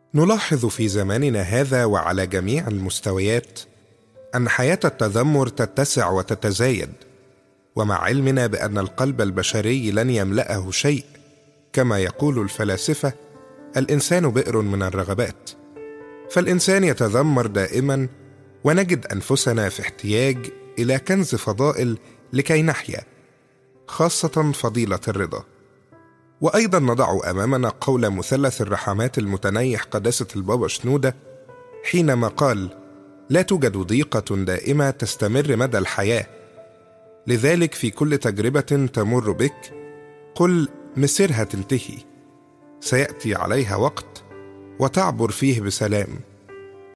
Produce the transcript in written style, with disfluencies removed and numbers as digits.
نلاحظ في زماننا هذا وعلى جميع المستويات أن حياة التذمر تتسع وتتزايد، ومع علمنا بأن القلب البشري لن يملأه شيء، كما يقول الفلاسفة: الإنسان بئر من الرغبات. فالإنسان يتذمر دائما، ونجد أنفسنا في احتياج إلى كنز فضائل لكي نحيا، خاصة فضيلة الرضا. وأيضا نضع أمامنا قول مثلث الرحمات المتنيح قداسة البابا شنودة حينما قال: لا توجد ضيقة دائمة تستمر مدى الحياة، لذلك في كل تجربة تمر بك قل مسيرها تنتهي، سيأتي عليها وقت وتعبر فيه بسلام.